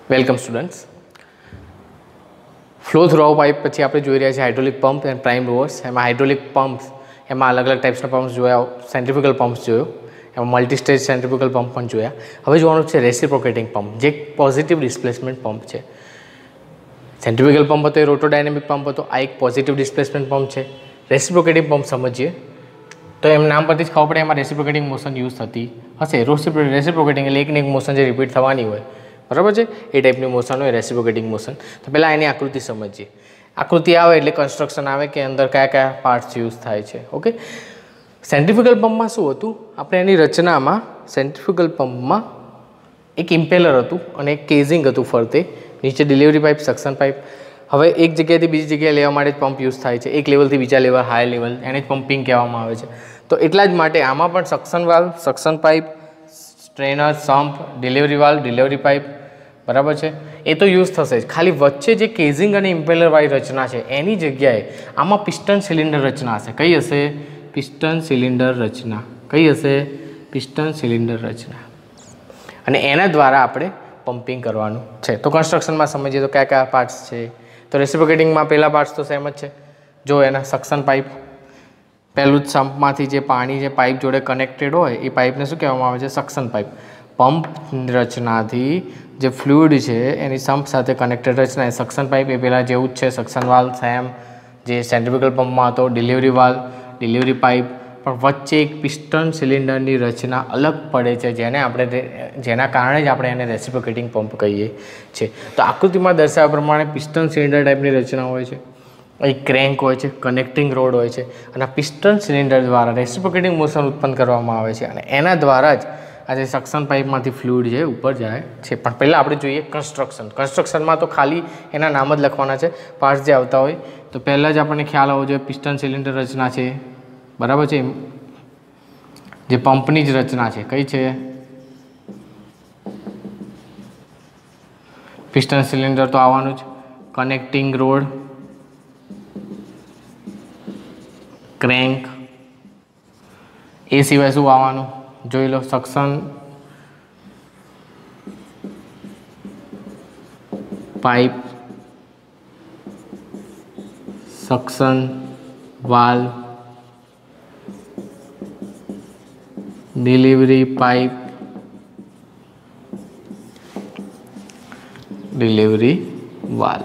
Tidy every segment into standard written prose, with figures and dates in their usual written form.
Welcome students. Flow through pipe પછી આપણે જોઈ રહ્યા છીએ hydraulic pump and prime movers. એમાં હાઇડ્રોલિક પમ્પ્સ એમાં અલગ અલગ ટાઈપ્સના પમ્પ્સ જોયા, સેન્ટ્રીફ્યુગલ પમ્પ્સ જોયો, એમાં મલ્ટી સ્ટેજ સેન્ટ્રીફ્યુગલ પંપ પણ જોયા. હવે જોવાનું છે રેસિપ્રોકેટિંગ પંપ, જે એક પોઝિટિવ ડિસ્પ્લેસમેન્ટ પંપ છે. સેન્ટ્રીફ્યુગલ પંપ હતો એ રોટોડાયનેમિક પંપ હતો, આ એક પોઝિટિવ ડિસ્પ્લેસમેન્ટ પંપ છે. રેસિપ્રોકેટિંગ પંપ સમજીએ તો એમ નામ પરથી જ ખબર પડે એમાં રેસિપ્રોકેટિંગ મોશન યુઝ થતી હશે. રેસિપ્રોકેટિંગ એટલે એકને એક મોશન જે રિપીટ થવાની હોય, બરાબર છે, એ ટાઈપની મોશન હોય રેસિપ્રોકેટિંગ મોશન. તો પહેલાં એની આકૃતિ સમજીએ. આકૃતિ આવે એટલે કન્સ્ટ્રક્શન આવે કે અંદર કયા કયા પાર્ટ્સ યુઝ થાય છે. ઓકે, સેન્ટ્રીફ્યુગલ પંપમાં શું હતું, આપણે એની રચનામાં સેન્ટ્રીફ્યુગલ પંપમાં એક ઇમ્પેલર હતું અને એક કેઝિંગ હતું ફરતે, નીચે ડિલિવરી પાઇપ, સક્શન પાઇપ. હવે એક જગ્યાએથી બીજી જગ્યાએ લેવા માટે જ પંપ યુઝ થાય છે, એક લેવલથી બીજા લેવલ, હાઈ લેવલ, એને જ પમ્પિંગ કહેવામાં આવે છે. તો એટલા જ માટે આમાં પણ suction valve, suction pipe, strainer, sump, delivery valve, delivery pipe, બરાબર છે, એ તો યુઝ થશે જ. ખાલી વચ્ચે જે કેઝિંગ અને ઇમ્પેલરવાળી રચના છે એની જગ્યાએ આમાં પિસ્ટન સિલિન્ડર રચના હશે. કઈ હશે? પિસ્ટન સિલિન્ડર રચના. કઈ હશે? પિસ્ટન સિલિન્ડર રચના. અને એના દ્વારા આપણે પમ્પિંગ કરવાનું છે. તો કન્સ્ટ્રક્શનમાં સમજીએ તો કયા કયા પાર્ટ્સ છે. તો રેસિપ્રોકેટિંગમાં પહેલા પાર્ટ્સ તો સેમ જ છે. જો એના સક્શન પાઇપ, પહેલું જ સમ્પમાંથી જે પાણી જે પાઇપ જોડે કનેક્ટેડ હોય એ પાઇપને શું કહેવામાં આવે છે? Suction pipe. પંપ રચનાથી જે ફ્લુઇડ છે એની સમ્પ સાથે કનેક્ટેડ રચના એ સક્શન પાઇપ. એ પહેલાં જેવું જ છે, સક્શન વાલ્વ સેમ જે સેન્ટ્રીફ્યુગલ પંપમાં હતો, ડિલિવરી વાલ્વ, ડિલિવરી પાઇપ. પણ વચ્ચે એક પિસ્ટન સિલિન્ડરની રચના અલગ પડે છે, જેના કારણે જ આપણે એને રેસિપ્રોકેટિંગ પંપ કહીએ છીએ. તો આકૃતિમાં દર્શાવ્યા પ્રમાણે પિસ્ટન સિલિન્ડર ટાઈપની રચના હોય છે. એક ક્રેન્ક હોય છે, કનેક્ટિંગ રોડ હોય છે, અને આ પિસ્ટન સિલિન્ડર દ્વારા રેસિપ્રોકેટિંગ મોશન ઉત્પન્ન કરવામાં આવે છે અને એના દ્વારા જ આજે સક્શન પાઇપમાંથી ફ્લુઇડ જે ઉપર જાય છે. પણ પહેલાં આપણે જોઈએ કન્સ્ટ્રક્શન. કન્સ્ટ્રક્શનમાં તો ખાલી એના નામ જ લખવાના છે, પાર્ટ્સ જે આવતા હોય. તો પહેલાં જ આપણને ખ્યાલ આવવો જોઈએ પિસ્ટન સિલિન્ડર રચના છે, બરાબર છે, જે પંપની જ રચના છે. કઈ છે? પિસ્ટન સિલિન્ડર તો આવવાનું જ. કનેક્ટિંગ રોડ, ક્રેન્ક, એ સિવાય શું આવવાનું જોઈ લો. Suction pipe, suction valve, delivery pipe, delivery valve.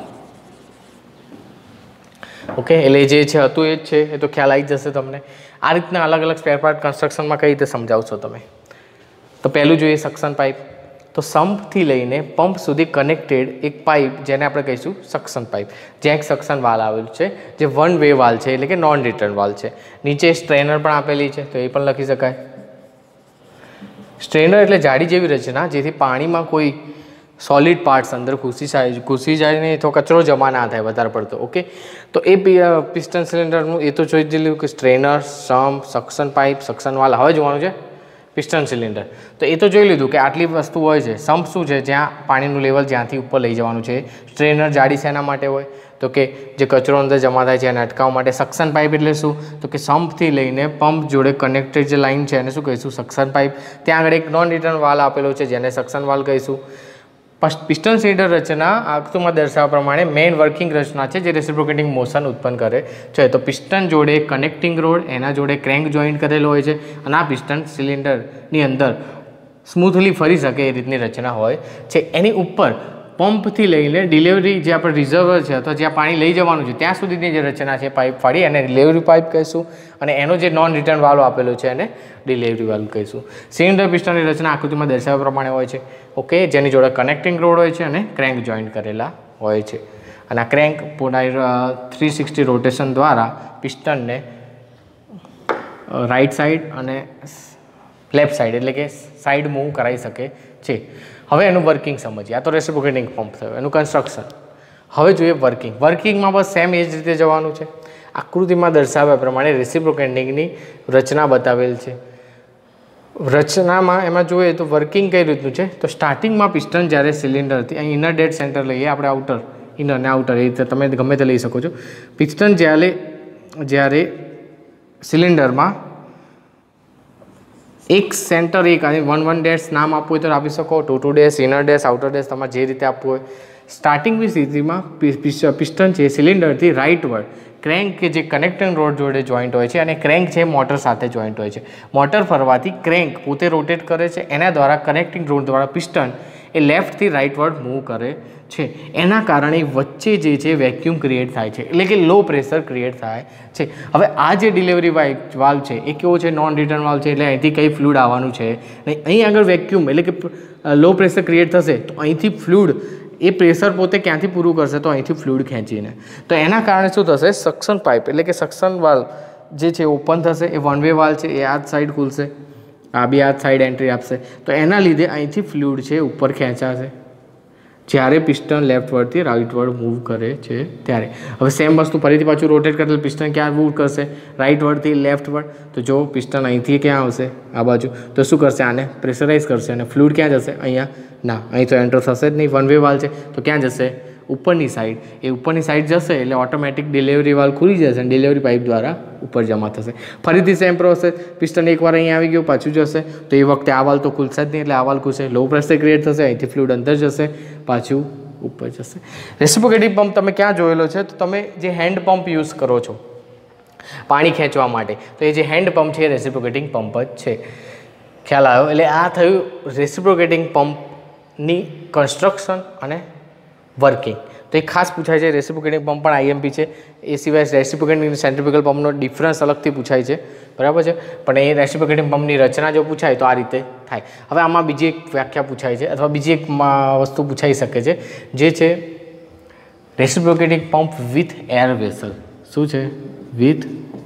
Okay, એટલે જે છે હતું એ જ છે, એ તો ખ્યાલ આવી જશે તમને. આ રીતના અલગ અલગ સ્પેર પાર્ટ કન્સ્ટ્રક્શનમાં કઈ રીતે સમજાવશો તમે. તો પહેલું જોઈએ સક્શન પાઇપ. તો સમ્પથી લઈને પંપ સુધી કનેક્ટેડ એક પાઇપ, જેને આપણે કહીશું સક્શન પાઇપ, જ્યાં એક સક્શન વાલ્વ આવેલું છે, જે વન વે વાલ્વ છે, એટલે કે નોન રિટર્ન વાલ્વ છે. નીચે સ્ટ્રેનર પણ આપેલી છે, તો એ પણ લખી શકાય. સ્ટ્રેનર એટલે જાડી જેવી રચના, જેથી પાણીમાં કોઈ સોલિડ પાર્ટ્સ અંદર ઘૂસી જાય નહીં, તો કચરો જમા ના થાય વધારે પડતો. ઓકે, તો એ પિસ્ટન સિલિન્ડરનું એ તો જોઈ જ લીધું કે strainer, sump, suction pipe, suction valve. હવે જોવાનું છે પિસ્ટન સિલિન્ડર. તો એ તો જોઈ લીધું કે આટલી વસ્તુ હોય છે. સમ્પ શું છે? જ્યાં પાણીનું લેવલ જ્યાંથી ઉપર લઈ જવાનું છે. સ્ટ્રેનર જાડી શેના માટે હોય? તો કે જે કચરો અંદર જમા થાય છે એને અટકાવવા માટે. સક્શન પાઇપ એટલે શું? તો કે સમ્પથી લઈને પંપ જોડે કનેક્ટેડ જે લાઇન છે એને શું કહીશું? Suction pipe. ત્યાં આગળ એક નોન રિટર્ન વાલ્વ આપેલો છે, જેને સક્શન વાલ્વ કહીશું. પિસ્ટન સિલિન્ડર રચના આકૃતિમાં દર્શાવ્યા પ્રમાણે મેઇન વર્કિંગ રચના છે, જે રેસિપ્રોકેટિંગ મોશન ઉત્પન્ન કરે છે. તો પિસ્ટન જોડે કનેક્ટિંગ રોડ, એના જોડે ક્રેન્ક જોઈન્ટ કરેલો હોય છે, અને આ પિસ્ટન સિલિન્ડરની અંદર સ્મૂથલી ફરી શકે એ રીતની રચના હોય છે. એની ઉપર પંપથી લઈને ડિલિવરી જે આપણે રિઝર્વર છે અથવા જ્યાં પાણી લઈ જવાનું છે ત્યાં સુધીની જે રચના છે પાઇપ ફાડી એને ડિલિવરી પાઇપ કહીશું, અને એનો જે નોન રિટર્ન વાલ્વ આપેલો છે એને ડિલિવરી વાલ્વ કહીશું. સિલિન્ડર પિસ્ટનની રચના આકૃતિમાં દર્શાવ્યા પ્રમાણે હોય છે. ઓકે, જેની જોડે કનેક્ટિંગ રોડ હોય છે અને ક્રેન્ક જોઈન્ટ કરેલા હોય છે. અને આ ક્રેન્ક પૂરા 360 રોટેશન દ્વારા પિસ્ટનને રાઈટ સાઈડ અને લેફ્ટ સાઈડ એટલે કે સાઈડ મૂવ કરાવી શકે છે. હવે એનું વર્કિંગ સમજીએ. આ તો રેસિપ્રોકેટિંગ પંપ થયું, એનું કન્સ્ટ્રક્શન. હવે જોઈએ વર્કિંગ. વર્કિંગમાં બસ સેમ એ જ રીતે જવાનું છે. આકૃતિમાં દર્શાવ્યા પ્રમાણે રેસિપ્રોકેટિંગની રચના બતાવેલ છે. રચનામાં એમાં જોઈએ તો વર્કિંગ કઈ રીતનું છે. તો સ્ટાર્ટિંગમાં પિસ્ટન જ્યારે સિલિન્ડરથી અહીં ઇનર ડેડ સેન્ટર લઈએ આપણે, આઉટર, ઇનર ને આઉટર, એ રીતે તમે ગમે તે લઈ શકો છો. પિસ્ટન જ્યારે સિલિન્ડરમાં એક સેન્ટર એક અને 1 ડેશ નામ આપવું હોય તો આપી શકો, 2 dash, inner dash, outer dash, તમારે જે રીતે આપવું હોય. સ્ટાર્ટિંગની સ્થિતિમાં પિસ્ટન છે સિલિન્ડરથી રાઇટવર્ડ ક્રેન્ક કે જે કનેક્ટિંગ રોડ જોડે જોઈન્ટ હોય છે અને ક્રેન્ક છે મોટર સાથે જોઈન્ટ હોય છે. મોટર ફરવાથી ક્રેન્ક પોતે રોટેટ કરે છે, એના દ્વારા કનેક્ટિંગ રોડ દ્વારા પિસ્ટન એ લેફ્ટથી રાઇટવર્ડ મૂવ કરે છે. એના કારણે વચ્ચે જે છે વેક્યુમ ક્રિએટ થાય છે, એટલે કે લો પ્રેશર ક્રિએટ થાય છે. હવે આ જે ડિલિવરી વાલ્વ છે એ કેવો છે? નોન રિટર્ન વાલ્વ છે, એટલે અહીંથી કંઈ ફ્લુઇડ આવવાનું છે નહીં. અહીં આગળ વેક્યુમ એટલે કે લો પ્રેશર ક્રિએટ થશે તો અહીંથી ફ્લુઇડ એ પ્રેશર પોતે ક્યાંથી પૂરું કરશે? તો અહીંથી ફ્લુઇડ ખેંચીને. તો એના કારણે શું થશે? સક્શન પાઇપ એટલે કે સક્શન વાલ્વ જે છે ઓપન થશે. એ વન વે વાલ્વ છે, એ આ સાઈડ ખુલશે, આ બી આ સાઈડ એન્ટ્રી આપશે. તો એના લીધે અહીંથી ફ્લુઇડ છે ઉપર ખેંચાશે જ્યારે પિસ્ટન લેફ્ટવર્ડથી રાઇટવર્ડ મૂવ કરે છે ત્યારે. હવે સેમ વસ્તુ ફરીથી પાછું રોટેટ કરે એટલે પિસ્ટન ક્યાં મૂવ કરશે? રાઇટવર્ડથી લેફ્ટવર્ડ. તો જો પિસ્ટન અહીંથી ક્યાં આવશે? આ બાજુ. તો શું કરશે? આને પ્રેશરાઇઝ કરશે અને ફ્લુઇડ ક્યાં જશે? અહીંયા ના, અહીં તો એન્ટર થશે જ નહીં, વન વે વાલ્વ છે. તો ક્યાં જશે? ઉપરની સાઈડ. એ ઉપરની સાઈડ જશે એટલે ઓટોમેટિક ડિલિવરી વાલ્વ ખુલી જશે અને ડિલિવરી પાઇપ દ્વારા ઉપર જમા થશે. ફરીથી સેમ પ્રોસેસ, પિસ્ટન એકવાર અહીંયા આવી ગયું પાછું જશે તો એ વખતે આ વાલ્વ તો ખુલશે જ નહીં, એટલે આ વાલ્વ ખુલશે, લો પ્રેશર ક્રિએટ થશે, અહીંથી ફ્લુઇડ અંદર જશે, પાછું ઉપર જશે. રેસિપ્રોકેટિંગ પંપ તમે ક્યાં જોયેલો છે? તો તમે જે હેન્ડ પંપ યુઝ કરો છો પાણી ખેંચવા માટે, તો એ જે હેન્ડ પંપ છે એ રેસિપ્રોકેટિંગ પંપ જ છે. ખ્યાલ આવ્યો? એટલે આ થયું રેસિપ્રોકેટિંગ પંપની કન્સ્ટ્રક્શન અને વર્કિંગ. તો એ ખાસ પૂછાય છે. રેસિપ્રોકેટિંગ પંપ પણ આઈએમપી છે. એ સિવાય રેસિપ્રોકેટિંગ સેન્ટ્રીફ્યુગલ પંપનો ડિફરન્સ અલગથી પૂછાય છે, બરાબર છે. પણ એ રેસિપ્રોકેટિંગ પંપની રચના જો પૂછાય તો આ રીતે થાય. હવે આમાં બીજી એક વ્યાખ્યા પૂછાય છે અથવા બીજી એક વસ્તુ પૂછાઈ શકે છે, જે છે reciprocating pump with air vessel. શું છે? વિથ.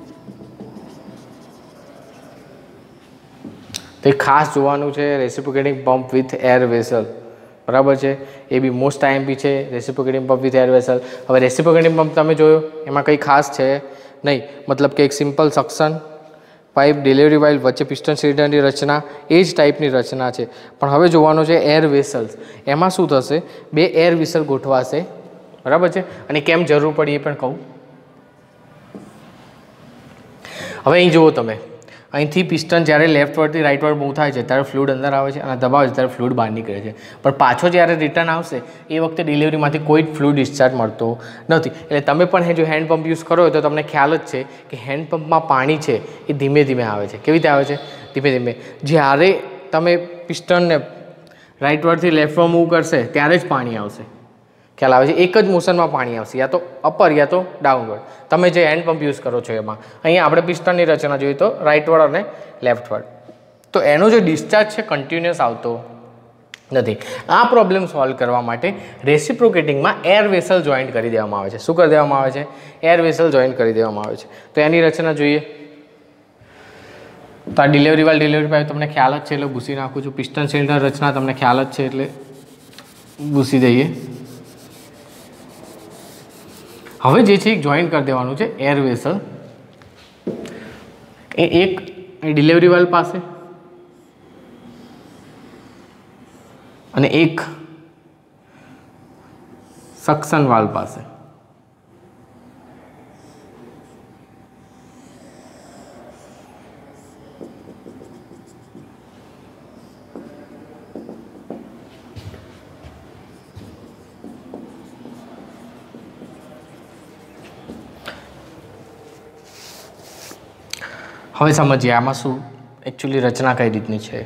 તો એ ખાસ જોવાનું છે, reciprocating pump with air vessel, બરાબર છે. એ બી મોસ્ટ આઈએમપી છે, reciprocating pump with air vessel. હવે રેસિપ્રોકેટિંગ પંપ તમે જોયો, એમાં કંઈ ખાસ છે નહીં, મતલબ કે એક simple suction pipe, delivery valve, વચ્ચે પિસ્ટન સિલિન્ડરની રચના, એ જ ટાઈપની રચના છે. પણ હવે જોવાનું છે એર વેસલ્સ. એમાં શું થશે? 2 એર વેસલ ગોઠવાશે, બરાબર છે. અને કેમ જરૂર પડી એ પણ કહું. હવે અહીં જુઓ તમે, અહીંથી પિસ્ટન જ્યારે લેફ્ટવર્ડથી રાઇટવર્ડ મૂવ થાય છે ત્યારે ફ્લુઇડ અંદર આવે છે અને દબાવે છે ત્યારે ફ્લુઇડ બહાર નીકળે છે. પણ પાછો જ્યારે રિટર્ન આવશે એ વખતે ડિલિવરીમાંથી કોઈ જ ફ્લુઇડ ડિસ્ચાર્જ મળતો નથી. એટલે તમે પણ જો હેન્ડ પંપ યુઝ કરો હોય તો તમને ખ્યાલ જ છે કે હેન્ડ પંપમાં પાણી છે એ ધીમે ધીમે આવે છે. કેવી રીતે આવે છે? ધીમે ધીમે. જ્યારે તમે પિસ્ટનને રાઇટવર્ડથી લેફ્ટવર્ડ મૂવ કરશે ત્યારે જ પાણી આવશે. ખ્યાલ આવે છે? એક જ મોશનમાં પાણી આવશે, યા તો અપર યા તો ડાઉનવર્ડ. તમે જે હેન્ડ પંપ યુઝ કરો છો એમાં અહીંયા આપણે પિસ્ટનની રચના જોઈએ તો રાઇટવર્ડ અને લેફ્ટવર્ડ. તો એનો જે ડિસ્ચાર્જ છે કન્ટિન્યુઅસ આવતો નથી. આ પ્રોબ્લેમ સોલ્વ કરવા માટે રેસિપ્રોકેટિંગમાં એર વેસલ જોઈન્ટ કરી દેવામાં આવે છે. શું કરી દેવામાં આવે છે? એર વેસલ જોઈન્ટ કરી દેવામાં આવે છે. તો એની રચના જોઈએ તો આ ડિલિવરી વાલ્વ, ડિલિવરી પાઇપ તમને ખ્યાલ જ છે એટલે ભૂસી નાખું છું. પિસ્ટન સિલિન્ડર રચના તમને ખ્યાલ જ છે એટલે ભૂસી દઈએ. હવે જે છે એક જોઈન્ટ કરી દેવાનું છે એર વેસલ. એ એક ડિલિવરી વાલ્વ પાસે અને એક સક્શન વાલ્વ પાસે. હવે સમજીએ આમાં શું એકચ્યુઅલી રચના કઈ રીતની છે.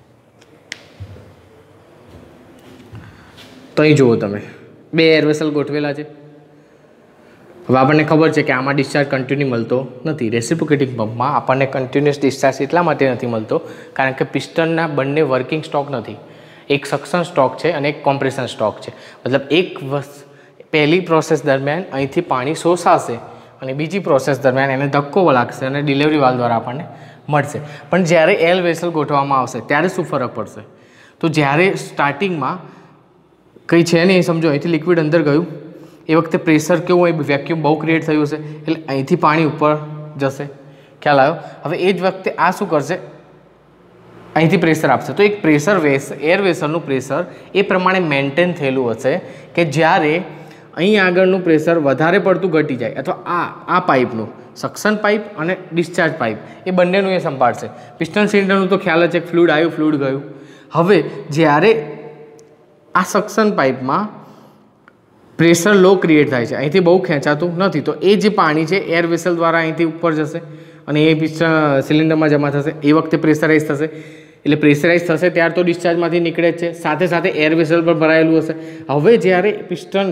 તો અહીં જુઓ તમે, 2 એર વેસલ ગોઠવેલા છે. હવે આપણને ખબર છે કે આમાં ડિસ્ચાર્જ કન્ટિન્યુ મળતો નથી. રેસિપ્રોકેટિંગ પંપમાં આપણને કન્ટિન્યુઅસ ડિસ્ચાર્જ એટલા માટે નથી મળતો કારણ કે પિસ્ટનના બંને વર્કિંગ સ્ટોક નથી. એક સક્શન સ્ટોક છે અને એક કોમ્પ્રેશન સ્ટોક છે. મતલબ એક પહેલી પ્રોસેસ દરમિયાન અહીંથી પાણી શોષાશે અને બીજી પ્રોસેસ દરમિયાન એને ધક્કો લાગશે અને ડિલિવરી વાલ્વ દ્વારા આપણને મળશે. પણ જ્યારે એર વેસલ ગોઠવવામાં આવશે ત્યારે શું ફરક પડશે? તો જ્યારે સ્ટાર્ટિંગમાં કંઈ છે નહીં, સમજો અહીંથી લિક્વિડ અંદર ગયું એ વખતે પ્રેશર કેવું હોય, વેક્યુમ બહુ ક્રિએટ થયું હશે એટલે અહીંથી પાણી ઉપર જશે. ખ્યાલ આવ્યો? હવે એ જ વખતે આ શું કરશે? અહીંથી પ્રેશર આપશે. તો એક પ્રેશર એર વેસલનું પ્રેશર એ પ્રમાણે મેન્ટેન થયેલું હશે કે જ્યારે અહીં આગળનું પ્રેશર વધારે પડતું ઘટી જાય અથવા આ પાઇપનું સક્શન પાઇપ અને ડિસ્ચાર્જ પાઇપ એ બંનેનું એ સંભાળશે. પિસ્ટન સિલિન્ડરનું તો ખ્યાલ જ છે, ફ્લુઇડ આવ્યું ફ્લુઇડ ગયું. હવે જ્યારે આ સક્શન પાઇપમાં પ્રેશર લો ક્રિએટ થાય છે, અહીંથી બહુ ખેંચાતું નથી, તો એ જે પાણી છે એર વેસલ દ્વારા અહીંથી ઉપર જશે અને એ પિસ્ટન સિલિન્ડરમાં જમા થશે. એ વખતે પ્રેશરાઇઝ થશે, એટલે પ્રેશરાઇઝ થશે ત્યાર તો ડિસ્ચાર્જમાંથી નીકળે જ છે, સાથે સાથે એર વેસલ પર ભરાયેલું હશે. હવે જ્યારે પિસ્ટન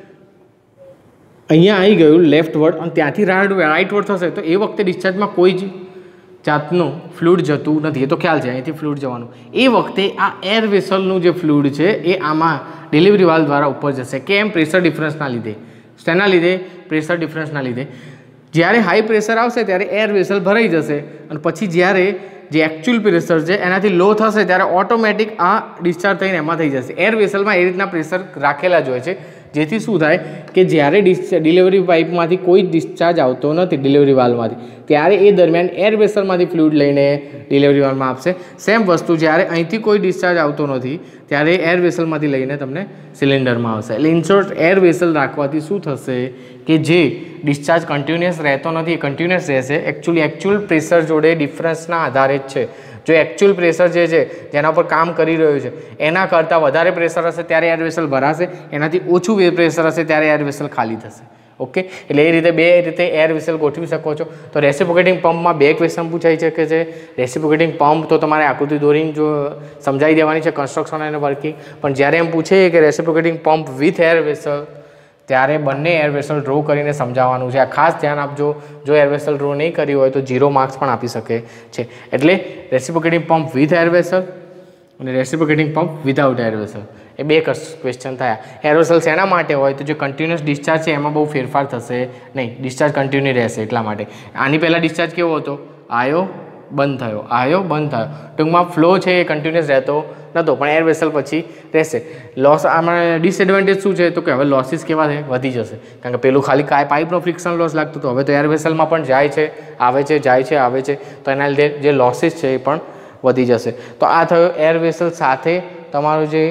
અહીંયા આવી ગયું લેફ્ટવર્ડ અને ત્યાંથી રાઇટવર્ડ થશે તો એ વખતે ડિસ્ચાર્જમાં કોઈ જ જાતનું ફ્લુઇડ જતું નથી. એ તો ખ્યાલ છે, અહીંથી ફ્લુઇડ જવાનું. એ વખતે આ એર વેસલનું જે ફ્લુઇડ છે એ આમાં ડિલિવરી વાલ્વ દ્વારા ઉપર જશે. કેમ? પ્રેશર ડિફરન્સના લીધે. શેના લીધે? પ્રેશર ડિફરન્સના લીધે. જ્યારે હાઈ પ્રેશર આવશે ત્યારે એર વેસલ ભરાઈ જશે અને પછી જ્યારે જે એકચ્યુઅલ પ્રેશર છે એનાથી લો થશે ત્યારે ઓટોમેટિક આ ડિસ્ચાર્જ થઈને એમાં થઈ જશે. એર વેસલમાં એ રીતના પ્રેશર રાખેલા જ હોય છે, જેથી શું થાય કે જ્યારે ડિલિવરી પાઇપમાંથી કોઈ ડિસ્ચાર્જ આવતો નથી ડિલિવરી વાલ્વમાંથી, ત્યારે એ દરમિયાન એર વેસલમાંથી ફ્લુઇડ લઈને ડિલિવરી વાલ્વમાં આપશે. સેમ વસ્તુ જ્યારે અહીંથી કોઈ ડિસ્ચાર્જ આવતો નથી ત્યારે એર વેસલમાંથી લઈને તમને સિલિન્ડરમાં આવશે. એટલે ઇનશોર્ટ એર વેસલ રાખવાથી શું થશે કે જે ડિસ્ચાર્જ કન્ટિન્યુઅસ રહેતો નથી એ કન્ટિન્યુઅસ રહેશે. એકચ્યુઅલ પ્રેશર જોડે ડિફરન્સના આધારે જ છે. જો એકચ્યુઅલ પ્રેશર જે છે જેના પર કામ કરી રહ્યું છે એના કરતાં વધારે પ્રેશર હશે ત્યારે એર વેસલ ભરાશે, એનાથી ઓછું પ્રેશર હશે ત્યારે એર વેસલ ખાલી થશે. ઓકે, એટલે એ રીતે બે રીતે એર વેસલ ગોઠવી શકો છો. તો રેસિપ્રોકેટિંગ પંપમાં બે ક્વેશ્ચન પૂછાઈ શકે છે. રેસિપ્રોકેટિંગ પંપ તો તમારે આકૃતિ દોરીને જો સમજાવી દેવાની છે, કન્સ્ટ્રક્શન અને વર્કિંગ. પણ જ્યારે એમ પૂછે કે reciprocating pump with air vessel, ત્યારે બંને એર વેસલ ડ્રો કરીને સમજાવવાનું છે. આ ખાસ ધ્યાન આપજો. જો એર વેસલ ડ્રો નહીં કરી હોય તો 0 માર્ક્સ પણ આપી શકે છે. એટલે reciprocating pump with air vessel અને reciprocating pump without air vessel, એ બે ક્વેશ્ચન થયા. એર વેસલ શેના માટે હોય તો જે કન્ટિન્યુઅસ ડિસ્ચાર્જ છે એમાં બહુ ફેરફાર થશે નહીં, ડિસ્ચાર્જ કન્ટિન્યુ રહેશે એટલા માટે. આની પહેલાં ડિસ્ચાર્જ કેવો હતો? આવ્યો બંધ થયો, આવ્યો બંધ થયો. ટૂંકમાં ફ્લો છે એ કન્ટિન્યુઅસ રહેતો નહોતો, પણ એર વેસલ પછી રહેશે. લોસ આમાં ડિસએડવાન્ટેજ શું છે તો કે હવે લોસીસ કેવા છે? વધી જશે. કારણ કે પેલું ખાલી પાઇપનો ફ્રિક્શન લોસ લાગતો હતો, હવે તો એર વેસલમાં પણ જાય છે આવે છે, જાય છે આવે છે, તો એના લીધે જે લોસીસ છે એ પણ વધી જશે. તો આ થયો એર વેસલ સાથે તમારું જે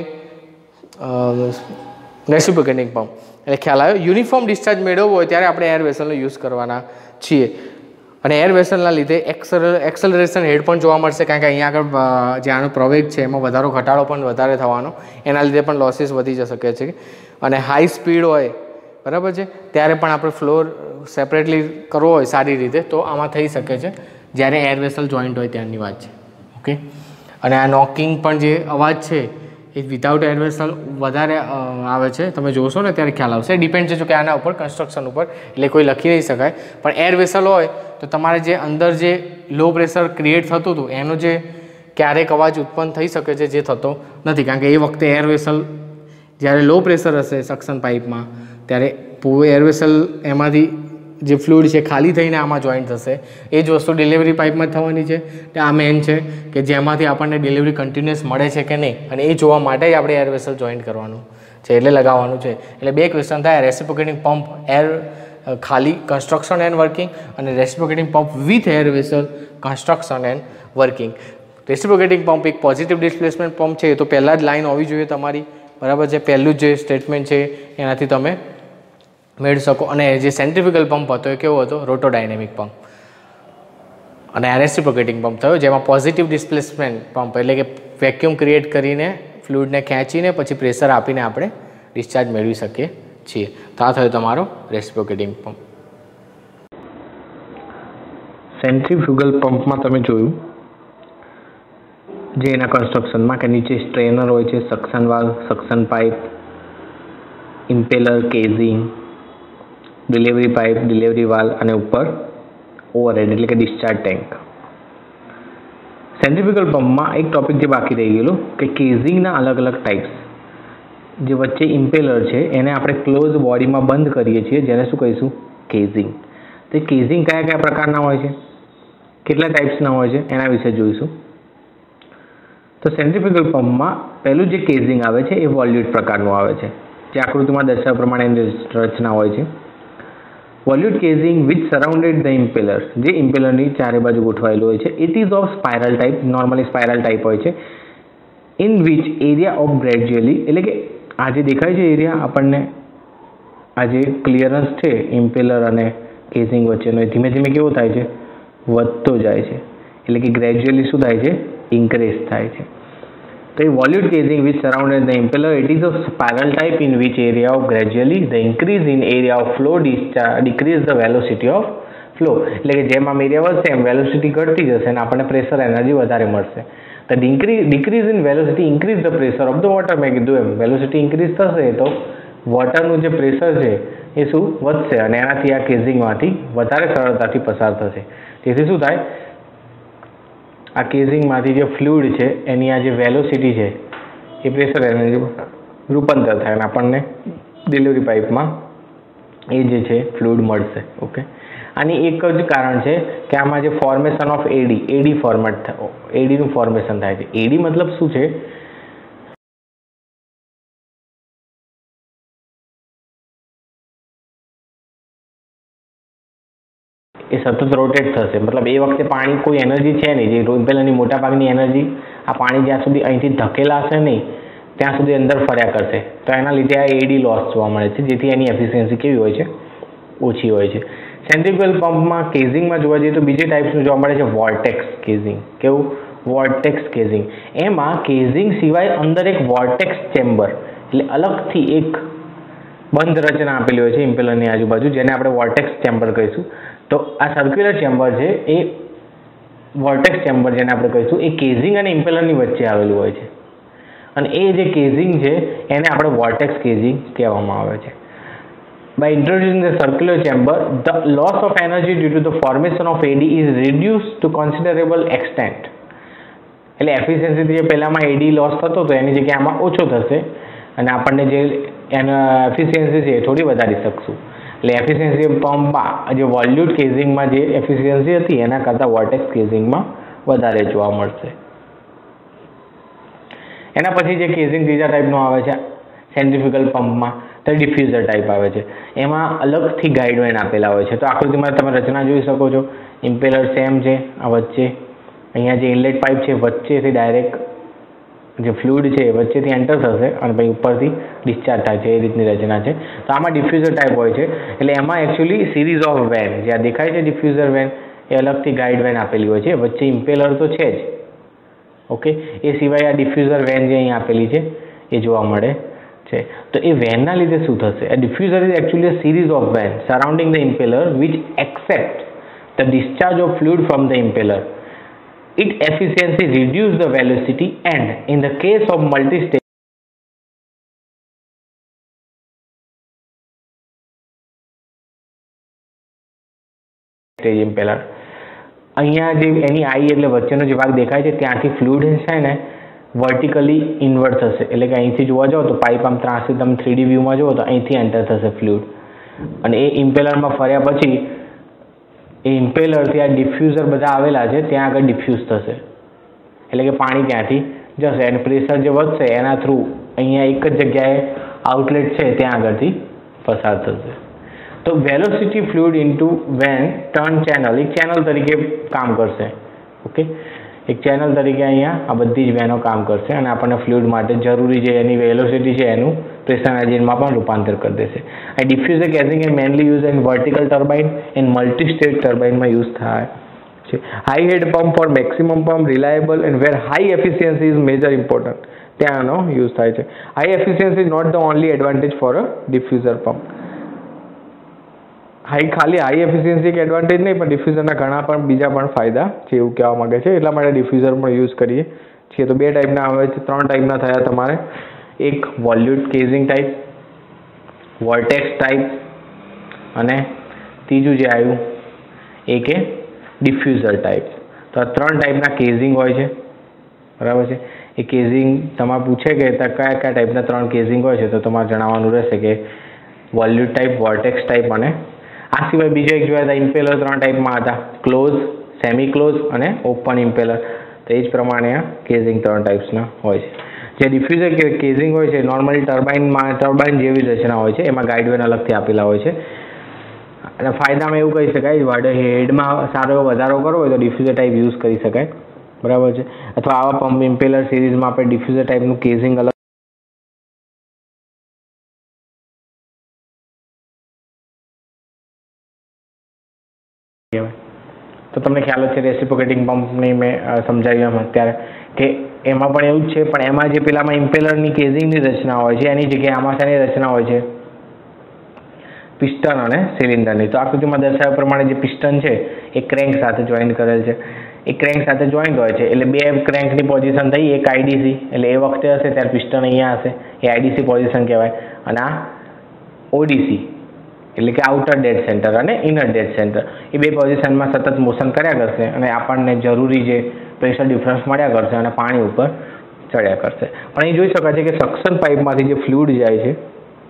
રેસિપ્રોકેટિંગ પંપ. એટલે ખ્યાલ આવ્યો. યુનિફોર્મ ડિસ્ચાર્જ મેળવવો હોય ત્યારે આપણે એર વેસલનો યુઝ કરવાના છીએ. અને એર વેસલના લીધે એક્સલરેશન હેડ પણ જોવા મળશે, કારણ કે અહીંયા આગળ જે આનો પ્રવેગ છે એમાં વધારો ઘટાડો પણ વધારે થવાનો, એના લીધે પણ લોસીસ વધી શકે છે. અને હાઈ સ્પીડ હોય બરાબર છે ત્યારે પણ આપણે ફ્લોર સેપરેટલી કરવો હોય સારી રીતે તો આમાં થઈ શકે છે, જ્યારે એર વેસલ જોઈન્ટ હોય ત્યાંની વાત છે. ઓકે, અને આ નોકિંગ પણ જે અવાજ છે એ વિધાઉટ એર વેસલ વધારે આવે છે. તમે જોશો ને ત્યારે ખ્યાલ આવશે. ડિપેન્ડ છે જો કે આના ઉપર કન્સ્ટ્રક્શન ઉપર, એટલે કોઈ લખી નહીં શકાય. પણ એર વેસલ હોય તો તમારે જે અંદર જે લો પ્રેશર ક્રિએટ થતું હતું એનો જે ક્યારેક અવાજ ઉત્પન્ન થઈ શકે છે, જે થતો નથી. કારણ કે એ વખતે એર વેસલ જ્યારે લો પ્રેશર હશે સક્શન પાઇપમાં ત્યારે એર વેસલ એમાંથી જે ફ્લુઇડ છે ખાલી થઈને આમાં જોઈન્ટ થશે. એ જ વસ્તુ ડિલિવરી પાઇપમાં જ થવાની છે. આ મેન છે કે જેમાંથી આપણને ડિલિવરી કન્ટિન્યુઅસ મળે છે કે નહીં, અને એ જોવા માટે જ આપણે એર વેસલ જોઈન્ટ કરવાનું છે, એટલે લગાવવાનું છે. એટલે બે ક્વેશ્ચન થાય: રેસિપ્રોકેટિંગ પંપ એર ખાલી કન્સ્ટ્રક્શન એન્ડ વર્કિંગ, અને reciprocating pump with air vessel construction and working. Reciprocating pump એક પોઝિટિવ ડિસ્પ્લેસમેન્ટ પંપ છે, એ તો પહેલાં જ લાઈન હોવી જોઈએ તમારી, બરાબર છે. પહેલું જે સ્ટેટમેન્ટ છે એનાથી તમે મેળવી શકો. અને જે સેન્ટ્રીફ્યુગલ પંપ હતો એ કેવો હતો? Rotodynamic pump. અને આ રેસિપ્રોકેટિંગ પંપ થયો જેમાં પોઝિટિવ ડિસ્પ્લેસમેન્ટ પંપ, એટલે કે વેક્યુમ ક્રિએટ કરીને ફ્લુઇડને ખેંચીને પછી પ્રેશર આપીને આપણે ડિસ્ચાર્જ મેળવી શકીએ છીએ. તો આ થયો તમારો રેસિપ્રોકેટિંગ પંપ. સેન્ટ્રીફ્યુગલ પંપમાં તમે જોયું જે એના કન્સ્ટ્રક્શનમાં કે નીચે સ્ટ્રેનર હોય છે, suction valve, suction pipe, impeller, casing, delivery pipe, delivery valve અને ઉપર ઓવરહેડ એટલે કે ડિસ્ચાર્જ ટેન્ક. સેન્ટ્રીફ્યુગલ પંપમાં એક ટોપિક જે બાકી રહી ગયેલો કે કેઝિંગના અલગ અલગ ટાઈપ્સ. જે વચ્ચે ઇમ્પેલર છે એને આપણે ક્લોઝ બોડીમાં બંધ કરીએ છીએ, જેને શું કહીશું? કેઝિંગ. તો કેઝિંગ કયા કયા પ્રકારના હોય છે, કેટલા ટાઈપ્સના હોય છે એના વિશે જોઈશું. તો સેન્ટ્રીફ્યુગલ પંપમાં પહેલું જે કેઝિંગ આવે છે એ વોલ્યુટ પ્રકારનું આવે છે, જે આકૃતિમાં દર્શાવ્યા પ્રમાણે રચના હોય છે. Volute casing which surrounded the impeller, જે ઇમ્પેલરની ચારે બાજુ ગોઠવાયેલું હોય છે. It is of spiral type, normally spiral type હોય છે. In which area of gradually, એટલે કે આ જે દેખાય છે એરિયા આપણને, આ જે ક્લિયરન્સ છે ઇમ્પેલર અને કેસિંગ વચ્ચેનો ધીમે ધીમે કેવો થાય છે, વધતો જાય છે, એટલે કે ગ્રેજ્યુઅલી શું થાય છે, ઇન્ક્રીઝ થાય છે. તો એ volute casing which surrounded the impeller, it is a spiral type in which area of gradually the increase in area of flow decrease the velocity of flow, એટલે કે જેમ આમ એરિયા વધશે એમ વેલોસિટી ઘટતી જશે અને આપણને પ્રેશર એનર્જી વધારે મળશે. The decrease in velocity increase the pressure of the water, મેં કીધું એમ વેલોસિટી ઇન્ક્રીઝ થશે તો વોટરનું જે પ્રેશર છે એ શું વધશે અને એનાથી આ કેસિંગમાંથી વધારે સરળતાથી પસાર થશે. તેથી શું થાય, આ કેસિંગમાંથી જે ફ્લુઇડ છે એની આ જે વેલોસિટી છે એ પ્રેશર એનર્જી રૂપાંતર થાય અને આપણને ડિલિવરી પાઇપમાં એ જે છે ફ્લુઇડ મળશે. ઓકે, આની એક જ કારણ છે કે આમાં જે ફોર્મેશન ઓફ એડી ફોર્મેટ એડીનું ફોર્મેશન થાય છે. એડી મતલબ શું છે, એ સતત રોટેટ થશે, મતલબ એ વખતે પાણી કોઈ એનર્જી છે નહીં, જે ઇમ્પેલરની મોટાભાગની એનર્જી આ પાણી જ્યાં સુધી અહીંથી ધકેલાશે નહીં ત્યાં સુધી અંદર ફર્યા કરશે. તો એના લીધે આ એડી લોસ જોવા મળે છે, જેથી એની એફિશિયન્સી કેવી હોય છે, ઓછી હોય છે. સેન્ટ્રીફ્યુગલ પંપમાં કેસિંગમાં જોવા જઈએ તો બીજી ટાઈપ્સનું જોવા મળે છે વોર્ટેક્સ કેસિંગ. કેવું, વોર્ટેક્સ કેસિંગ. એમાં કેસિંગ સિવાય અંદર એક વોર્ટેક્સ ચેમ્બર એટલે અલગથી એક બંધ રચના આપેલી હોય છે ઇમ્પેલરની આજુબાજુ, જેને આપણે વોર્ટેક્સ ચેમ્બર કહીશું. તો આ સર્ક્યુલર ચેમ્બર છે એ વોર્ટેક્સ ચેમ્બર જેને આપણે કહીશું એ કેસિંગ અને ઇમ્પેલરની વચ્ચે આવેલું હોય છે અને એ જે કેસિંગ છે એને આપણે વોર્ટેક્સ કેસિંગ કહેવામાં આવે છે. By introducing the circular chamber, the loss of energy due to the formation of AD is reduced to considerable extent. એટલે એફિશિયન્સી જે પહેલામાં એડી લોસ થતો હતો એની જગ્યાએ આમાં ઓછો થશે અને આપણને જે એના એફિશિયન્સી છે એ થોડી વધારી શકશું. એટલે એફિશિયન્સી પંપમાં જે વોલ્યુટ કેસિંગમાં જે એફિશિયન્સી હતી એના કરતાં વોર્ટેક્સ કેસિંગમાં વધારે જોવા મળશે. એના પછી જે કેસિંગ ત્રીજા ટાઈપનો આવે છે સેન્ટ્રીફ્યુગલ પંપમાં, તો ડિફ્યુઝર ટાઈપ આવે છે. એમાં અલગથી ગાઈડલાઈન આપેલા હોય છે. તો આકૃતિમાં તમે રચના જોઈ શકો છો. ઇમ્પેલર સેમ છે, આ વચ્ચે અહીંયા જે ઇનલેટ પાઇપ છે વચ્ચેથી ડાયરેક્ટ જે ફ્લુઇડ છે વચ્ચેથી એન્ટર થશે અને પછી ઉપરથી ડિસ્ચાર્જ થાય છે, એ રીતની રચના છે. તો આમાં ડિફ્યુઝર ટાઈપ હોય છે, એટલે એમાં એકચ્યુઅલી સિરીઝ ઓફ વેન જે આ દેખાય છે ડિફ્યુઝર વેન એ અલગથી ગાઈડ વેન આપેલી હોય છે, વચ્ચે ઇમ્પેલર તો છે જ. ઓકે, એ સિવાય આ ડિફ્યુઝર વેન જે અહીં આપેલી છે એ જોવા મળે છે. તો એ વેનના લીધે શું થશે, a diffuser is actually a series of vents surrounding the impeller which accept the discharge of fluid from the impeller. Its efficiency reduce the velocity and in the case of multi-stage impeller, અહીંયા જે એની આઈ એટલે વચ્ચેનો જે ભાગ દેખાય છે ત્યાંથી fluid છે ને વર્ટિકલી ઇન્વર્ટ થશે, એટલે કે અહીંથી જોવા જાઓ તો પાઇપ આમ ત્રાસી તમે 3D વ્યૂમાં જુઓ તો અહીંથી એન્ટર થશે ફ્લુઇડ અને એ ઇમ્પેલરમાં ફર્યા પછી એ ઇમ્પેલરથી આ ડિફ્યુઝર બધા આવેલા છે ત્યાં આગળ ડિફ્યુઝ થશે, એટલે કે પાણી ત્યાંથી જશે અને પ્રેશર જે વધશે એના થ્રુ અહીંયા એક જ જગ્યાએ આઉટલેટ છે ત્યાં આગળથી પસાર થશે. તો velocity fluid into vane turn channel એક ચેનલ તરીકે કામ કરશે. ઓકે, એક ચેનલ તરીકે અહીંયા આ બધી જ વેનો કામ કરશે અને આપણને ફ્લુઇડ માટે જરૂરી જે એની વેલોસિટી છે એનું પ્રેશર એનર્જીમાં પણ રૂપાંતર કરી દેશે. આ ડિફ્યુઝર કેસિંગ એ mainly use in vertical turbine and multi stage ટર્બાઇનમાં યુઝ થાય છે. High head pump for maximum pump reliable and where high efficiency is major important, ત્યાંનો યુઝ થાય છે. High efficiency is not the only advantage for a diffuser pump. ખાલી high efficiency એક advantage નહીં પણ ડિફ્યુઝરના ઘણા પણ બીજા પણ ફાયદા છે એવું કહેવા માંગે છે, એટલા માટે ડિફ્યુઝર પણ યુઝ કરીએ છીએ. તો બે ટાઈપના આવે છે, ત્રણ ટાઈપના થયા તમારે, એક volute casing type, vortex type અને ત્રીજું જે આવ્યું એ કે ડિફ્યુઝર ટાઈપ. તો આ ત્રણ ટાઈપના કેસિંગ હોય છે, બરાબર છે. એ કેસિંગ તમારે પૂછે કે કયા કયા ટાઈપના ત્રણ કેસિંગ હોય છે તો તમારે જણાવવાનું રહેશે કે વોલ્યુટ ટાઈપ, વોર્ટેક્સ ટાઈપ અને આ સિવાય બીજો એક જોયા હતા ઇમ્પેલર ત્રણ ટાઈપમાં હતા, ક્લોઝ, સેમી ક્લોઝ અને ઓપન ઇમ્પેલર. તો એ જ પ્રમાણે આ કેસિંગ ત્રણ ટાઈપ્સના હોય છે. જે ડિફ્યુઝર કેસિંગ હોય છે નોર્મલી ટર્બાઇન જેવી રચના હોય છે, એમાં ગાઈડવેન અલગથી આપેલા હોય છે અને ફાયદામાં એવું કહી શકાય હેડમાં સારો એવો વધારો કરવો હોય તો ડિફ્યુઝર ટાઈપ યુઝ કરી શકાય, બરાબર છે. અથવા આવા પંપ ઇમ્પેલર સિરીઝમાં આપણે ડિફ્યુઝર ટાઈપનું કેસિંગ અલગ તમને ખ્યાલ જ છે રેસિપ્રોકેટિંગ પંપની મેં સમજાવ્યું એમ અત્યારે કે એમાં પણ એવું જ છે, પણ એમાં જે પેલામાં ઇમ્પેલરની કેઝિંગની રચના હોય છે એની જગ્યાએ આમાં શેની રચના હોય છે? પિસ્ટન અને સિલિન્ડરની. તો આકૃતિમાં દર્શાવ્યા પ્રમાણે જે પિસ્ટન છે એ ક્રેન્ક સાથે જોઈન્ટ કરેલ છે. એ ક્રેન્ક સાથે જોઈન્ટ હોય છે એટલે બે ક્રેન્કની પોઝિશન થઈ, એક આઈડીસી એટલે એ વખતે હશે ત્યારે પિસ્ટન અહીંયા હશે, એ આઈડીસી પોઝિશન કહેવાય, અને આ ઓડીસી એટલે કે આઉટર ડેડ સેન્ટર અને ઇનર ડેડ સેન્ટર, એ બે પોઝિશનમાં સતત મોશન કર્યા કરશે અને આપણને જરૂરી જે પ્રેશર ડિફરન્સ મળ્યા કરશે અને પાણી ઉપર ચડ્યા કરશે. પણ અહીં જોઈ શકાય છે કે સક્શન પાઇપમાંથી જે ફ્લુઇડ જાય છે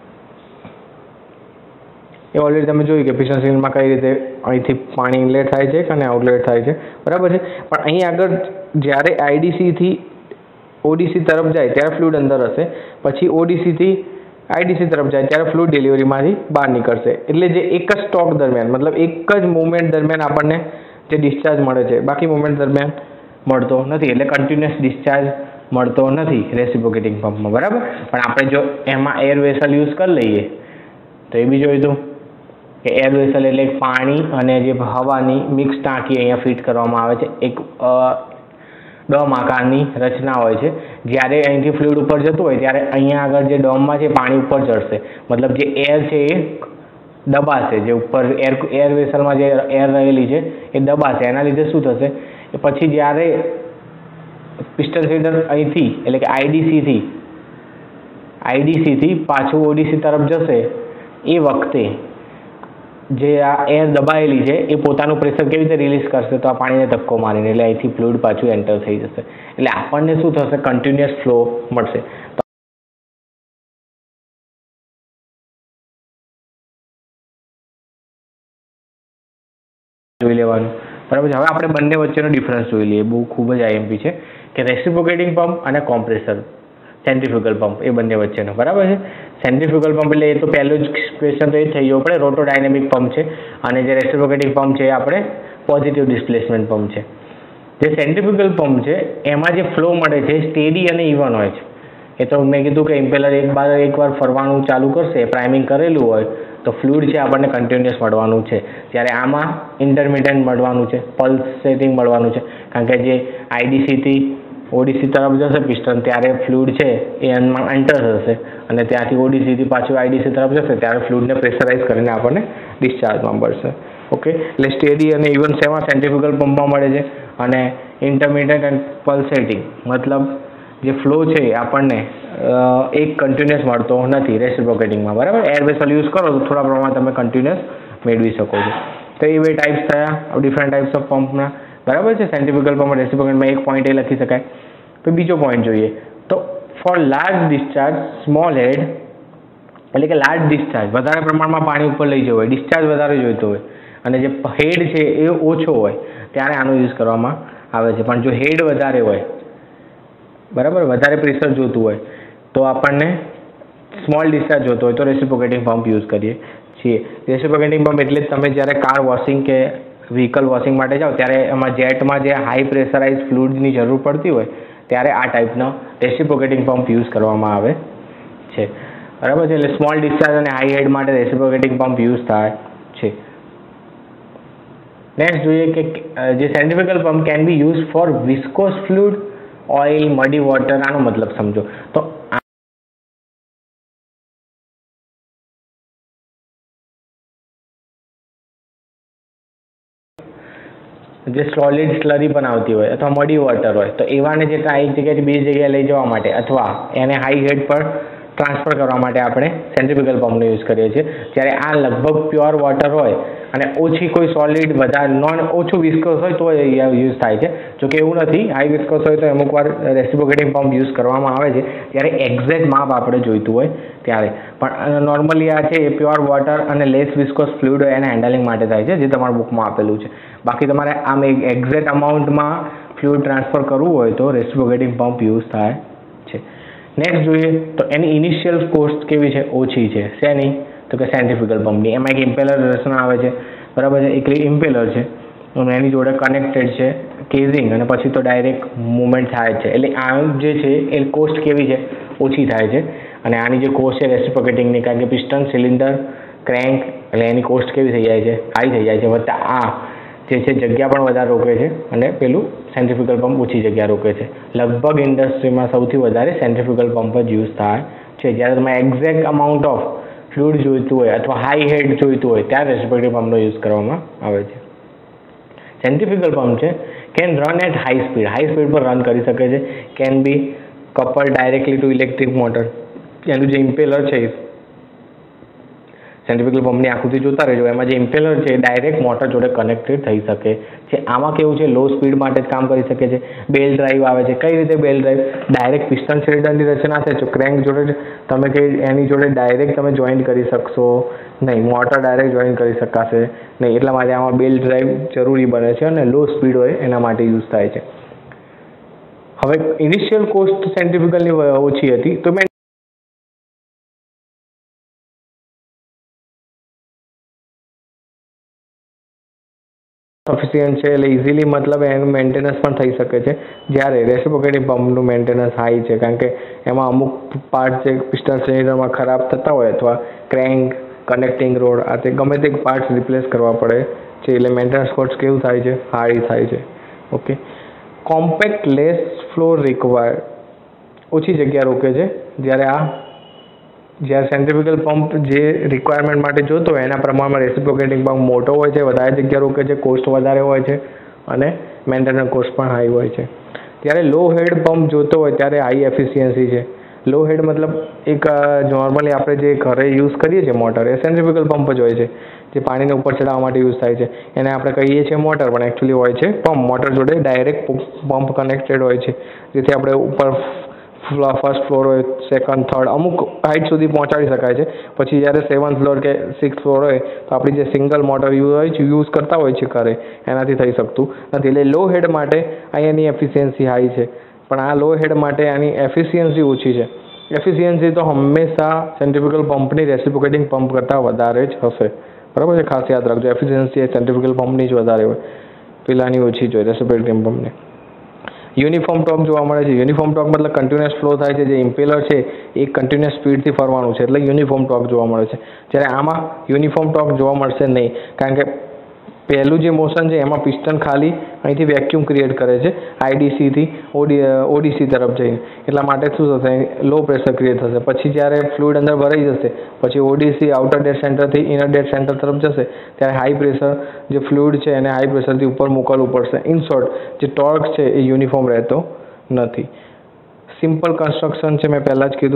એ ઓલરેડી તમે જોયું કે પિસ્ટન સિલિન્ડરમાં કઈ રીતે અહીંથી પાણી ઇનલેટ થાય છે અને આઉટલેટ થાય છે, બરાબર છે. પણ અહીં આગળ જ્યારે આઈડીસીથી ઓડીસી તરફ જાય ત્યારે ફ્લુઇડ અંદર હશે, પછી ઓડીસીથી આઈડીસી તરફ જાય ત્યારે ફ્લુઇડ ડિલિવરીમાંથી બહાર નીકળશે. એટલે જે એક જ સ્ટોક દરમિયાન મતલબ એક જ મુવમેન્ટ દરમિયાન આપણને જે ડિસ્ચાર્જ મળે છે બાકી મુવમેન્ટ દરમિયાન મળતો નથી, એટલે કન્ટિન્યુઅસ ડિસ્ચાર્જ મળતો નથી રેસિપ્રોકેટિંગ પંપમાં, બરાબર. પણ આપણે જો એમાં એર વેસલ યુઝ કરી લઈએ તો એ બી જોયું હતું કે એર વેસલ એટલે પાણી અને જે હવાની મિક્સ ટાંકી અહીંયા ફિટ કરવામાં આવે છે. એક ડોમ આકારની રચના હોય છે. જ્યારે અહીંથી ફ્લુઇડ ઉપર જતું હોય ત્યારે અહીંયા આગળ જે ડોમમાં છે પાણી ઉપર ચડશે, મતલબ જે એર છે એ દબાશે, જે ઉપર એર વેસલમાં જે એર રહેલી છે એ દબાશે. એના લીધે શું થશે કે પછી જ્યારે પિસ્ટન સિલિન્ડર અહીંથી એટલે કે આઈડીસીથી પાછું ઓડીસી તરફ જશે એ વખતે જે આ એર દબાયેલી છે એ પોતાનું પ્રેશર કેવી રીતે રિલીઝ કરશે? તો આ પાણીને ધક્કો મારીને, એટલે અહીંથી ફ્લુઇડ પાછું એન્ટર થઈ જશે. એટલે આપણને શું થશે? કન્ટિન્યુઅસ ફ્લો મળશે. જોઈ લેવાનું, બરાબર છે. હવે આપણે બંને વચ્ચેનો ડિફરન્સ જોઈ લઈએ, બહુ ખૂબ જ આઈએમપી છે કે રેસિપ્રોકેટિંગ પંપ અને કોમ્પ્રેસર સેન્ટ્રીફ્યુગલ પંપ એ બંને વચ્ચેનો, બરાબર છે. સેન્ટ્રીફ્યુગલ પંપ એટલે એ તો પહેલું જ ક્વેશ્ચન તો એ થઈ જવું પડે, રોટોડાયનેમિક પંપ છે, અને જે રેસિપ્રોકેટિંગ પંપ છે એ આપણે પોઝિટિવ ડિસ્પ્લેસમેન્ટ પંપ છે. જે સેન્ટ્રીફ્યુગલ પંપ છે એમાં જે ફ્લો મળે છે સ્ટેડી અને ઇવન હોય છે. એ તો મેં કીધું કે ઇમ્પેલર એકવાર ફરવાનું ચાલુ કરશે, પ્રાઇમિંગ કરેલું હોય તો ફ્લુઇડ છે આપણને કન્ટિન્યુઅસ મળવાનું છે. ત્યારે આમાં ઇન્ટરમિડિયન્ટ મળવાનું છે, પલ્સેટિંગ મળવાનું છે, કારણ કે જે આઈડીસીથી ઓડીસી તરફ જશે પિસ્ટન ત્યારે ફ્લુઇડ છે એ એન્ટર થશે અને ત્યાંથી ઓડીસીથી પાછું આઈડીસી તરફ જશે ત્યારે ફ્લુઇડને પ્રેશરાઇઝ કરીને આપણને ડિસ્ચાર્જમાં મળશે. ઓકે, એટલે સ્ટેડી અને ઇવન શેમાં? સેન્ટ્રીફ્યુગલ પંપમાં મળે છે. અને ઇન્ટરમિડિયન્ટ એન્ડ પલ્સેટિંગ મતલબ જે ફ્લો છે એ આપણને એક કન્ટિન્યુઅસ મળતો નથી રેસિપ્રોકેટિંગમાં, બરાબર. એર વેસલ યુઝ કરો તો થોડા પ્રમાણમાં તમે કન્ટિન્યુઅસ મેળવી શકો છો. તો એ બે ટાઈપ્સ થયા ડિફરન્ટ ટાઈપ્સ ઓફ પંપના, બરાબર છે. સેન્ટ્રીફ્યુગલ પંપ રેસિપ્રોકેટિંગમાં એક પોઈન્ટ એ લખી શકાય. તો બીજો પોઈન્ટ જોઈએ તો for large discharge small head એટલે કે લાર્જ ડિસ્ચાર્જ વધારે પ્રમાણમાં પાણી ઉપર લઈ જવું હોય, ડિસ્ચાર્જ વધારે જોઈતો હોય અને જે હેડ છે એ ઓછો હોય ત્યારે આનો યુઝ કરવામાં આવે છે. પણ જો હેડ વધારે હોય, બરાબર, વધારે પ્રેશર જોતું હોય તો આપણને સ્મોલ ડિસ્ચાર્જ જોતો હોય તો રેસિપ્રોકેટિંગ પંપ યુઝ કરીએ છીએ. રેસિપ્રોકેટિંગ પંપ એટલે તમે જ્યારે કાર વોશિંગ કે વ્હીકલ વોશિંગ માટે જાઓ ત્યારે એમાં જેટમાં જે હાઈ પ્રેશરાઇઝ ફ્લુઇડની જરૂર પડતી હોય ત્યારે આ ટાઈપનો રેસિપ્રોકેટિંગ પંપ યુઝ કરવામાં આવે છે, બરાબર છે. એટલે સ્મોલ ડિસ્ચાર્જ અને હાઈ હેડ માટે રેસિપ્રોકેટિંગ પંપ યુઝ થાય છે. નેક્સ્ટ જોઈએ કે જે centrifugal pump can be use for viscous fluid, oil, muddy water. આનો મતલબ સમજો તો જે સોલિડ સ્લરી બનાવતી હોય અથવા મડી વોટર હોય તો એવાને જે એક જગ્યાએથી બીજી જગ્યાએ લઈ જવા માટે અથવા એને હાઈ હેડ પર ટ્રાન્સફર કરવા માટે આપણે સેન્ટ્રીફ્યુગલ પંપનો યુઝ કરીએ છીએ. જ્યારે આ લગભગ પ્યોર વોટર હોય અને ઓછી કોઈ સોલિડ વધારે ઓછું વિસ્કોસ હોય તો યુઝ થાય છે. જોકે એવું નથી, હાઈ વિસ્કોસ હોય તો અમુક વાર રેસિપ્રોકેટિંગ પંપ યુઝ કરવામાં આવે છે ત્યારે એક્ઝેક્ટ માપ આપણે જોઈતું હોય ત્યારે. પણ નોર્મલી આ છે એ પ્યોર વોટર અને લેસ વિસ્કોસ ફ્લુઇડ હોય એના હેન્ડલિંગ માટે થાય છે, જે તમારા બુકમાં આપેલું છે. બાકી તમારે આમ એક્ઝેક્ટ અમાઉન્ટમાં ફ્લુઇડ ટ્રાન્સફર કરવું હોય તો રેસિપ્રોકેટિંગ પંપ યુઝ થાય છે. નેક્સ્ટ જોઈએ તો એની ઇનિશિયલ કોસ્ટ કેવી છે? ઓછી છે. શેની? તો કે સેન્ટ્રીફ્યુગલ પંપની. એમાં એક ઇમ્પેલર રચના આવે છે, બરાબર છે. એક ઇમ્પેલર છે અને એની જોડે કનેક્ટેડ છે કેઝિંગ અને પછી તો ડાયરેક્ટ મૂવમેન્ટ થાય છે. એટલે આ જે છે એ કોસ્ટ કેવી છે? ઓછી થાય છે. અને આની જે કોસ્ટ છે રેસિપ્રોકેટિંગની, કારણ કે પિસ્ટન, સિલિન્ડર, ક્રેન્ક એટલે એની કોસ્ટ કેવી થઈ જાય છે? હાઈ થઈ જાય છે. વત્તા આ જે છે જગ્યા પણ વધારે રોકે છે અને પેલું સેન્ટ્રીફ્યુગલ પંપ ઓછી જગ્યા રોકે છે. લગભગ ઇન્ડસ્ટ્રીમાં સૌથી વધારે સેન્ટ્રીફ્યુગલ પંપ જ યુઝ થાય છે. જ્યારે તમે એક્ઝેક્ટ અમાઉન્ટ ઓફ ફ્લુઇડ જોઈતું હોય અથવા હાઈ હેડ જોઈતું હોય ત્યારે રેસિપ્રોકેટિંગ પંપનો યુઝ કરવામાં આવે છે. સેન્ટ્રીફ્યુગલ પંપ છે can run at high speed પર રન કરી શકે છે. Can be couple directly to electric motor. એનું જે ઇમ્પેલર છે સેન્ટ્રીફ્યુગલ પંપની આકૃતિ જોતા રહેજો, એમાં જે ઇમ્પેલર છે એ ડાયરેક્ટ મોટર જોડે કનેક્ટેડ થઈ શકે છે. આમાં કેવું છે, લો સ્પીડ માટે જ કામ કરી શકે છે. બેલ ડ્રાઈવ આવે છે. કઈ રીતે બેલ ડ્રાઈવ? ડાયરેક્ટ પિસ્ટન સિલિન્ડરની રચના છે, તો ક્રેન્ક જોડે તમે એની જોડે ડાયરેક્ટ તમે જોઈન્ટ કરી શકશો નહીં, મોટર ડાયરેક્ટ જોઈન્ટ કરી શકાશે નહીં. એટલા માટે આમાં બેલ ડ્રાઈવ જરૂરી બને છે અને લો સ્પીડ હોય એના માટે યુઝ થાય છે. હવે ઇનિશિયલ કોસ્ટ સેન્ટ્રીફ્યુગલની ઓછી હતી તો સફિશિયન્ટ છે એટલે ઇઝીલી મતલબ એનું મેન્ટેનન્સ પણ થઈ શકે છે. જ્યારે રેસિપ્રોકેટિંગ પંપનું મેન્ટેનન્સ હાઈ છે, કારણ કે એમાં અમુક પાર્ટ જે પિસ્ટન સિલિન્ડરમાં ખરાબ થતા હોય અથવા ક્રેન્ક, કનેક્ટિંગ રોડ આ તે ગમે તે પાર્ટ્સ રિપ્લેસ કરવા પડે છે. એટલે મેન્ટેનન્સ કોસ્ટ કેવું થાય છે, હાઈ થાય છે. Okay, compact less floor required, ઓછી જગ્યા રોકે છે. જ્યારે સેન્ટ્રીફ્યુગલ પંપ જે રિક્વાયરમેન્ટ માટે જોતો હોય એના પ્રમાણમાં રેસિપ્રોકેટિંગ પંપ મોટો હોય છે, વધારે જગ્યા રોકે છે, કોસ્ટ વધારે હોય છે અને મેન્ટેનન્સ કોસ્ટ પણ હાઈ હોય છે. ત્યારે લો હેડ પંપ જોતો હોય ત્યારે હાઈ એફિશિયન્સી છે. લો હેડ મતલબ એક નોર્મલી આપણે જે ઘરે યુઝ કરીએ છીએ મોટર, એ સેન્ટ્રીફ્યુગલ પંપ જ હોય છે, જે પાણીને ઉપર ચડાવવા માટે યુઝ થાય છે. એને આપણે કહીએ છીએ મોટર, પણ એકચ્યુઅલી હોય છે પંપ. મોટર જોડે ડાયરેક્ટ પંપ કનેક્ટેડ હોય છે, જેથી આપણે ઉપર ફર્સ્ટ ફ્લોર હોય, સેકન્ડ, થર્ડ અમુક હાઇટ સુધી પહોંચાડી શકાય છે. પછી જ્યારે 7th ફ્લોર કે 6th ફ્લોર હોય તો આપણી જે સિંગલ મોટર યુઝ કરતા હોય છે ઘરે, એનાથી થઈ શકતું નથી. એટલે લો હેડ માટે અહીંયાની એફિશિયન્સી હાઈ છે, પણ આ લો હેડ માટે આની એફિશિયન્સી ઓછી છે. એફિશિયન્સી તો હંમેશા સેન્ટ્રીફ્યુગલ પંપની રેસિપ્રોકેટિંગ પંપ કરતાં વધારે જ હશે, બરાબર છે, ખાસ યાદ રાખજો. એફિશિયન્સી એ સેન્ટ્રીફ્યુગલ પંપની જ વધારે હોય, પેલાની ઓછી જ હોય રેસિપ્રોકેટિંગ પંપની. યુનિફોર્મ ટોર્ક જોવા મળે છે. યુનિફોર્મ ટોર્ક મતલબ કન્ટિન્યુઅસ ફ્લો થાય છે. જે ઇમ્પેલર છે એ કન્ટિન્યુઅસ સ્પીડથી ફરવાનું છે, એટલે યુનિફોર્મ ટોર્ક જોવા મળે છે. જ્યારે આમાં યુનિફોર્મ ટોર્ક જોવા મળશે નહીં, કારણ કે પહેલું જે મોશન છે એમાં પિસ્ટન ખાલી અહીંથી વેક્યુમ ક્રિએટ કરે છે આઈડીસીથી ઓડીસી તરફ જઈને. એટલા માટે શું થશે, લો પ્રેશર ક્રિએટ થશે. પછી જ્યારે ફ્લુઇડ અંદર ભરાઈ જશે, પછી ઓડીસી આઉટર ડેડ સેન્ટરથી ઇનર ડેડ સેન્ટર તરફ જશે, ત્યારે હાઈ પ્રેશર જે ફ્લુઇડ છે એને હાઈ પ્રેશરથી ઉપર મોકલવું પડશે. ઇન શોર્ટ, જે ટોર્ક છે એ યુનિફોર્મ રહેતો નથી. સિમ્પલ કન્સ્ટ્રક્શન છે, મેં પહેલાં જ કીધું.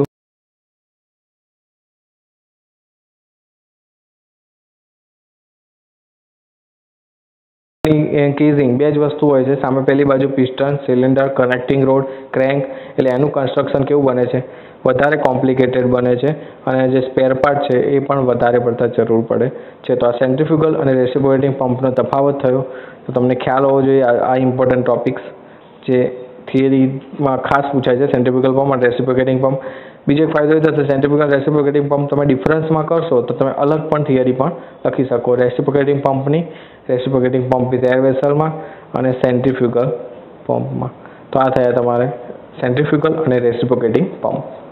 કેઝિંગ બે જ વસ્તુ હોય છે. સામે પહેલી બાજુ piston, cylinder, connecting rod, crank. એટલે એનું કન્સ્ટ્રક્શન કેવું બને છે, વધારે કોમ્પ્લિકેટેડ બને છે અને જે સ્પેર પાર્ટ છે એ પણ વધારે પડતા જરૂર પડે છે. તો આ સેન્ટ્રીફ્યુગલ અને રેસિપ્રોકેટિંગ પંપનો તફાવત થયો, તો તમને ખ્યાલ હોવો જોઈએ આ ઇમ્પોર્ટન્ટ ટોપિક્સ જે થિયરીમાં ખાસ પૂછાય છે, સેન્ટ્રીફ્યુગલ પંપ અને રેસિપ્રોકેટિંગ પંપ. બીજો એક ફાયદો એ થશે, સેન્ટ્રીફ્યુગલ રેસિપ્રોકેટિંગ પંપ તમે ડિફરન્સમાં કરશો તો તમે અલગ પણ થિયરી પણ લખી શકો. રેસિપ્રોકેટિંગ પંપ વિથ એર વેસલમાં અને સેન્ટ્રીફ્યુગલ પંપમાં. તો આ થયા તમારે સેન્ટ્રીફ્યુગલ અને રેસિપ્રોકેટિંગ પંપ.